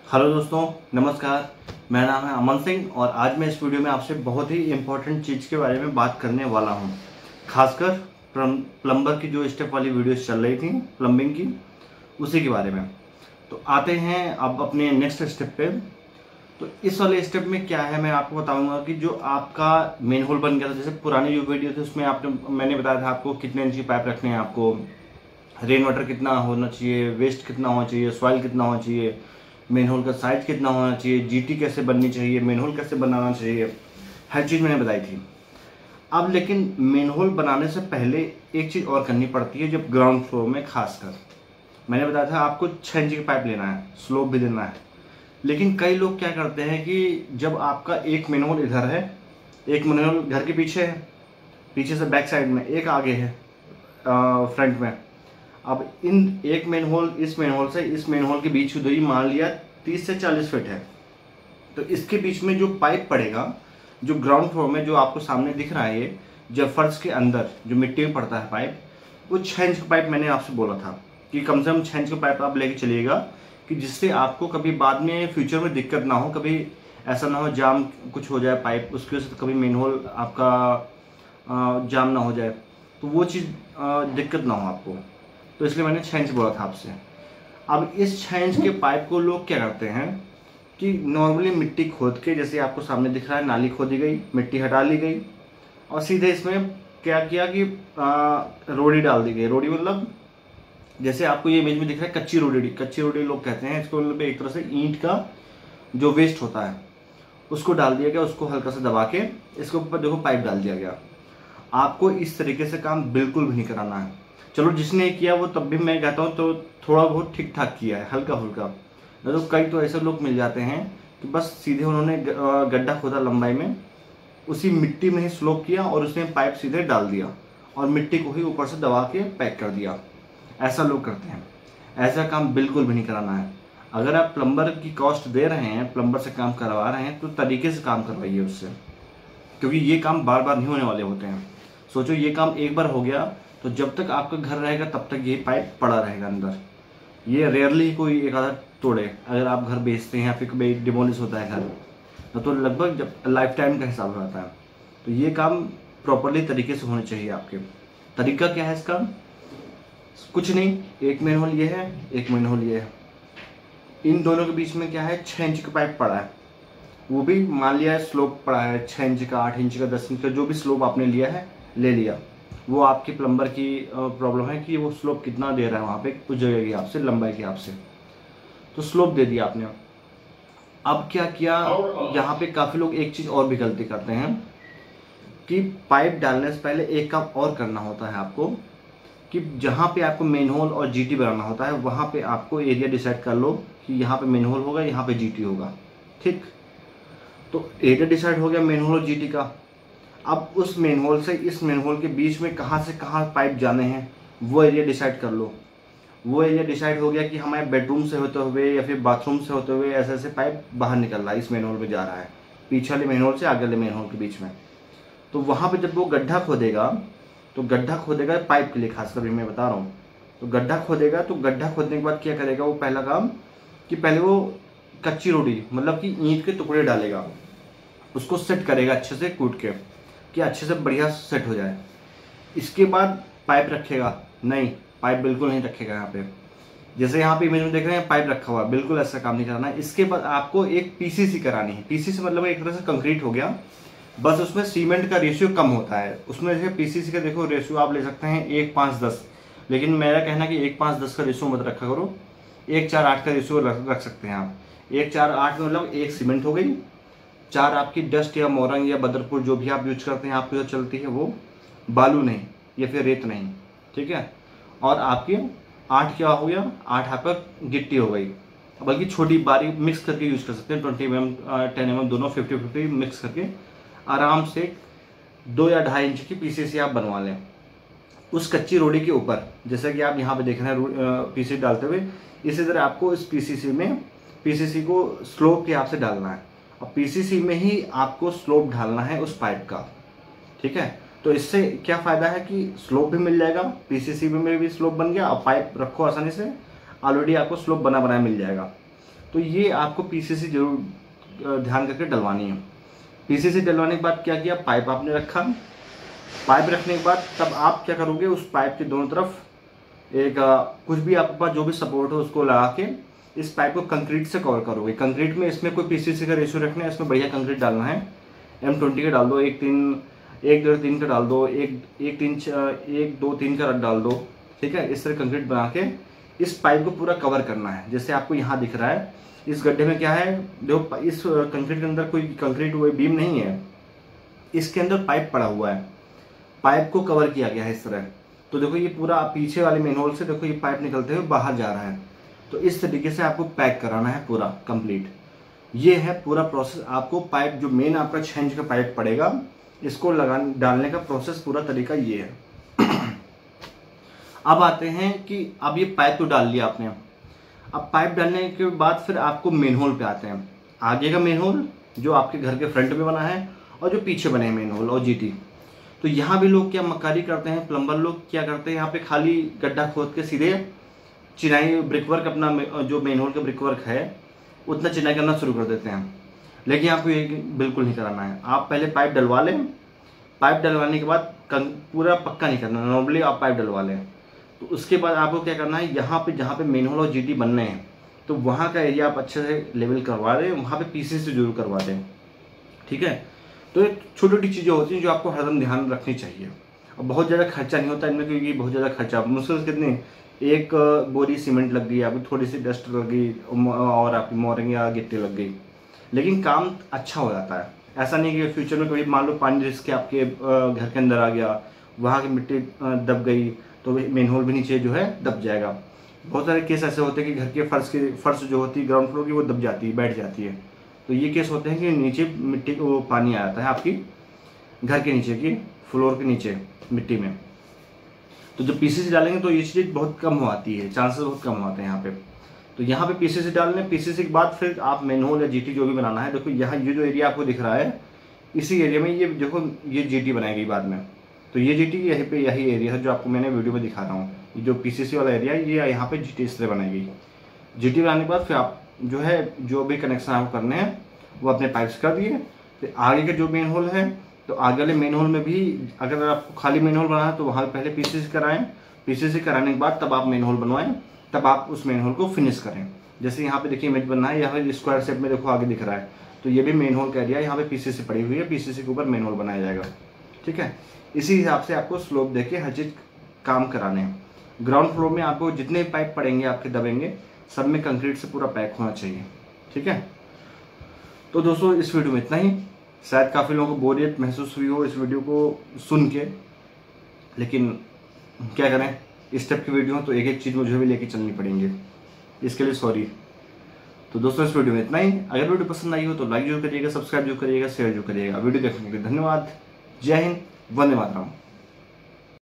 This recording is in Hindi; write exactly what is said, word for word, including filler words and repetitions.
हेलो दोस्तों, नमस्कार। मेरा नाम है अमन सिंह और आज मैं इस वीडियो में आपसे बहुत ही इम्पोर्टेंट चीज़ के बारे में बात करने वाला हूं। खासकर प्लम्बर की जो स्टेप वाली वीडियोस चल रही थी प्लम्बिंग की, उसी के बारे में। तो आते हैं अब अपने नेक्स्ट स्टेप पे। तो इस वाले स्टेप में क्या है, मैं आपको बताऊंगा कि जो आपका मेन होल बन गया था, जैसे पुरानी जो वीडियो थी उसमें आपने मैंने बताया था आपको कितने इंच की पाइप रखने हैं, आपको रेन वाटर कितना होना चाहिए, वेस्ट कितना होना चाहिए, सॉइल कितना होना चाहिए, मेन होल का साइज कितना होना चाहिए, जीटी कैसे बननी चाहिए, मेन होल कैसे बनाना चाहिए, हर चीज़ मैंने बताई थी। अब लेकिन मेन होल बनाने से पहले एक चीज़ और करनी पड़ती है, जब ग्राउंड फ्लोर में खासकर मैंने बताया था आपको छः इंच की पाइप लेना है, स्लोप भी देना है। लेकिन कई लोग क्या करते हैं कि जब आपका एक मेन होल इधर है, एक मेन होल घर के पीछे है, पीछे से बैक साइड में, एक आगे है फ्रंट में। अब इन एक मेन होल, इस मेन होल से इस मेन होल के बीच की दूरी मान लिया तीस से चालीस फीट है। तो इसके बीच में जो पाइप पड़ेगा, जो ग्राउंड फ्लोर में जो आपको सामने दिख रहा है, ये जब फर्श के अंदर जो मिट्टी में पड़ता है पाइप, वो छः इंच का पाइप मैंने आपसे बोला था कि कम से कम छः इंच का पाइप आप लेके चलिएगा, कि जिससे आपको कभी बाद में फ्यूचर में दिक्कत ना हो, कभी ऐसा ना हो जाम कुछ हो जाए पाइप, उसकी वजह से कभी मेन होल आपका जाम ना हो जाए, तो वो चीज़ दिक्कत ना हो आपको। तो इसलिए मैंने छः इंच बोला था आपसे। अब इस छः इंच के पाइप को लोग क्या करते हैं कि नॉर्मली मिट्टी खोद के, जैसे आपको सामने दिख रहा है, नाली खोदी गई, मिट्टी हटा ली गई और सीधे इसमें क्या किया कि आ, रोड़ी डाल दी गई। रोड़ी मतलब जैसे आपको ये इमेज में दिख रहा है कच्ची रोड़ी, कच्ची रोड़ी लोग कहते हैं इसको, मतलब एक तरह से ईंट का जो वेस्ट होता है उसको डाल दिया गया, उसको हल्का सा दबा के इसके ऊपर देखो पाइप डाल दिया गया। आपको इस तरीके से काम बिल्कुल भी नहीं कराना है। चलो जिसने किया वो तब भी मैं कहता हूँ तो थोड़ा बहुत ठीक ठाक किया है, हल्का फुल्का। तो कई तो ऐसे लोग मिल जाते हैं कि बस सीधे उन्होंने गड्ढा खोदा लंबाई में, उसी मिट्टी में ही स्लोप किया और उसमें पाइप सीधे डाल दिया और मिट्टी को ही ऊपर से दबा के पैक कर दिया। ऐसा लोग करते हैं, ऐसा काम बिल्कुल भी नहीं कराना है। अगर आप प्लम्बर की कॉस्ट दे रहे हैं, प्लम्बर से काम करवा रहे हैं, तो तरीके से काम करवाइए उससे, क्योंकि ये काम बार बार नहीं होने वाले होते हैं। सोचो ये काम एक बार हो गया तो जब तक आपका घर रहेगा तब तक ये पाइप पड़ा रहेगा अंदर। ये रेयरली कोई एक आधा तोड़े, अगर आप घर बेचते हैं या फिर कभी डिमोलिश होता है घर, तो लगभग जब लाइफ टाइम का हिसाब रहता है। तो ये काम प्रॉपरली तरीके से होने चाहिए आपके। तरीका क्या है इसका? कुछ नहीं, एक मेन होल ये है, एक मेन होल ये है, इन दोनों के बीच में क्या है, छः इंच का पाइप पड़ा है। वो भी मान लिया है स्लोप पड़ा है छः इंच का, आठ इंच का, दस इंच का, जो भी स्लोप आपने लिया है ले लिया। वो आपके प्लम्बर की प्रॉब्लम है कि वो स्लोप कितना दे रहा है, वहाँ पे कुछ जगह की आपसे, लंबाई की आपसे, तो स्लोप दे दिया आपने। अब क्या किया, यहाँ पे काफ़ी लोग एक चीज़ और भी गलती करते हैं कि पाइप डालने से पहले एक काम और करना होता है आपको, कि जहाँ पे आपको मेन होल और जीटी बनाना होता है वहाँ पे आपको एरिया डिसाइड कर लो कि यहाँ पे मेन होल होगा, यहाँ पे जीटी होगा। ठीक, तो एरिया डिसाइड हो गया मेन होल और जीटी का। अब उस मेन होल से इस मेन होल के बीच में कहाँ से कहाँ पाइप जाने हैं वो एरिया डिसाइड कर लो। वो एरिया डिसाइड हो गया कि हमारे बेडरूम से होते हुए या फिर बाथरूम से होते हुए ऐसे ऐसे पाइप बाहर निकल रहा है, इस मेन होल में जा रहा है, पीछे वाले मेन होल से आगे वाले मेन होल के बीच में। तो वहाँ पर जब वो गड्ढा खोदेगा, तो गड्ढा खोदेगा पाइप के लिए, खासकर भी मैं बता रहा हूँ। तो गड्ढा खोदेगा, तो गड्ढा खोदने के बाद क्या करेगा वो, पहला काम कि पहले वो कच्ची रोटी मतलब कि ईंट के टुकड़े डालेगा, उसको सेट करेगा अच्छे से कूट के, कि अच्छे से बढ़िया सेट हो जाए। इसके बाद पाइप रखेगा, नहीं पाइप बिल्कुल नहीं रखेगा यहाँ पे। जैसे यहाँ पे इमेज में देख रहे हैं पाइप रखा हुआ, बिल्कुल ऐसा काम नहीं करना है। इसके बाद आपको एक पीसीसी करानी है। पीसीसी मतलब एक तरह से कंक्रीट हो गया, बस उसमें सीमेंट का रेशियो कम होता है। उसमें जैसे पीसीसी का देखो रेशियो आप ले सकते हैं एक पाँच दस, लेकिन मेरा कहना कि एक पाँच दस का रेशियो मत रखा करो, एक चार आठ का रेशियो रख, रख सकते हैं आप। एक चार आठ में मतलब एक सीमेंट हो गई, चार आपकी डस्ट या मोरंग या बदरपुर जो भी आप यूज करते हैं आपको जो चलती है वो, बालू नहीं या फिर रेत नहीं, ठीक है। और आपके आठ क्या हो गया, आठ आपका गिट्टी हो गई, बल्कि छोटी बारीक मिक्स करके यूज कर सकते हैं, twenty M M ten M M दोनों फिफ्टी फिफ्टी मिक्स करके आराम से दो या ढाई इंच की पीसीसी आप बनवा लें उस कच्ची रोड़ी के ऊपर। जैसा कि आप यहाँ पे देख रहे हैं पीसीसी डालते हुए, इसी तरह आपको इस पीसीसी में पीसीसी को स्लोप के हिसाब से डालना है और पीसीसी में ही आपको स्लोप ढालना है उस पाइप का, ठीक है। तो इससे क्या फ़ायदा है कि स्लोप भी मिल जाएगा, पीसीसी में भी स्लोप बन गया और पाइप रखो आसानी से, ऑलरेडी आपको स्लोप बना बनाया मिल जाएगा। तो ये आपको पीसीसी जरूर ध्यान करके डलवानी है। पीसीसी डलवाने के बाद क्या किया, पाइप आपने रखा। पाइप रखने के बाद तब आप क्या करोगे, उस पाइप के दोनों तरफ एक कुछ भी आपके पास जो भी सपोर्ट हो उसको लगा के इस पाइप को कंक्रीट से कवर करोगे। कंक्रीट में इसमें कोई पीसीसी का रेशियो रखना है, इसमें बढ़िया कंक्रीट डालना है। एम ट्वेंटी का डाल दो, एक तीन एक डेढ़ तीन का डाल दो, एक एक तीन एक दो तीन का डाल दो, ठीक है। इस तरह कंक्रीट बना के इस पाइप को पूरा कवर करना है। जैसे आपको यहाँ दिख रहा है, इस गड्ढे में क्या है, देखो इस कंक्रीट के अंदर कोई कंक्रीट वो बीम नहीं है, इसके अंदर पाइप पड़ा हुआ है, पाइप को कवर किया गया है इस तरह। तो देखो ये पूरा पीछे वाले मेन होल से देखो ये पाइप निकलते हुए बाहर जा रहा है। तो इस तरीके से आपको पैक कराना है पूरा कंप्लीट। ये है पूरा प्रोसेस। आपको पाइप जो मेन आपका छह इंच का पाइप पड़ेगा, इसको लगा डालने का प्रोसेस पूरा तरीका ये है। अब आते हैं कि अब ये पाइप तो डाल लिया आपने। अब पाइप डालने के बाद फिर आपको मेन होल पे आते हैं। आगे का मेन होल जो आपके घर के फ्रंट में बना है और जो पीछे बने हैं मेन होल और जीटी। तो यहाँ भी लोग क्या मक्कारी करते हैं, प्लम्बर लोग क्या करते हैं, यहाँ पे खाली गड्ढा खोद के सीधे चिनाई ब्रिकवर्क अपना जो मेन होल का ब्रिकवर्क है उतना चिनाई करना शुरू कर देते हैं। लेकिन आपको ये बिल्कुल नहीं कराना है। आप पहले पाइप डलवा लें, पाइप डलवाने के बाद पूरा पक्का नहीं करना, नॉर्मली आप पाइप डलवा लें। तो उसके बाद आपको क्या करना है, यहाँ पे जहाँ पे मेन होल और जीटी बनने हैं तो वहाँ का एरिया आप अच्छे से लेवल करवा दें, वहाँ पे पीसीसी जरूर करवा दें, ठीक है। तो ये छोटी छोटी चीज़ें होती हैं जो आपको हरदम ध्यान रखनी चाहिए। और बहुत ज़्यादा खर्चा नहीं होता इनमें, क्योंकि बहुत ज़्यादा खर्चा मुश्किल से कितनी एक बोरी सीमेंट लग गई, आपकी थोड़ी सी डस्ट लग गई और आपकी मोरिंग या गिट्टी लग गई, लेकिन काम अच्छा हो जाता है। ऐसा नहीं कि फ्यूचर में कभी मान लो पानी रिस्क के आपके घर के अंदर आ गया, वहाँ की मिट्टी दब गई तो मेन होल भी नीचे जो है दब जाएगा। बहुत सारे केस ऐसे होते हैं कि घर के फर्श की फर्श जो होती है ग्राउंड फ्लोर की वो दब जाती है, बैठ जाती है। तो ये केस होते हैं कि नीचे मिट्टी को पानी आ जाता है आपकी घर के नीचे की फ्लोर के नीचे मिट्टी में। तो जब पीसीसी डालेंगे तो ये चीज़ बहुत कम हो आती है, चांसेस बहुत कम होते हैं यहाँ पे। तो यहाँ पे पीसीसी डाल लें। पीसीसी के बाद फिर आप मेन होल या जीटी जो भी बनाना है, देखो यहाँ ये जो एरिया आपको दिख रहा है, इसी एरिया में ये देखो ये जीटी बनाई गई बाद में। तो ये जीटी यहीं पे यही एरिया है जो आपको मैंने वीडियो में दिखा रहा हूँ। जो पीसीसी वाला एरिया है ये यहाँ पे जीटी इस तरह बनाई गई। जीटी बनाने के बाद फिर आप जो है जो भी कनेक्शन आपको करने हैं वो अपने पाइप्स कर दिए। फिर आगे का जो मेन होल है तो आगे वाले मेन होल में भी अगर आपको खाली मेन होल बनाना है तो वहाँ पहले पीसीसी कराएं। पीसीसी कराने के बाद तब आप मेन होल बनवाएं, तब आप उस मेन होल को फिनिश करें। जैसे यहाँ पे देखिए इमेज बनना है, यहाँ पे स्क्वायर शेप में देखो आगे दिख रहा है, तो ये भी मेन होल का एरिया, यहाँ पे पीसीसी पड़ी हुई है, पीसीसी के ऊपर मेन होल बनाया जाएगा, ठीक है। इसी हिसाब से आपको स्लोप देके हर चीज़ काम कराने हैं। ग्राउंड फ्लोर में आपको जितने पाइप पड़ेंगे आपके दबेंगे सब में कंक्रीट से पूरा पैक होना चाहिए, ठीक है। तो दोस्तों इस वीडियो में इतना ही। शायद काफ़ी लोगों को बोरियत महसूस हुई हो इस वीडियो को सुन के, लेकिन क्या करें, इस टाइप की वीडियो तो एक एक चीज़ मुझे भी लेके चलनी पड़ेंगे, इसके लिए सॉरी। तो दोस्तों इस वीडियो में इतना ही। अगर वीडियो पसंद आई हो तो लाइक जरूर करिएगा, सब्सक्राइब जरूर करिएगा, शेयर जरूर करिएगा। वीडियो देखने के लिए धन्यवाद। जय हिंद, वंदे मातरम।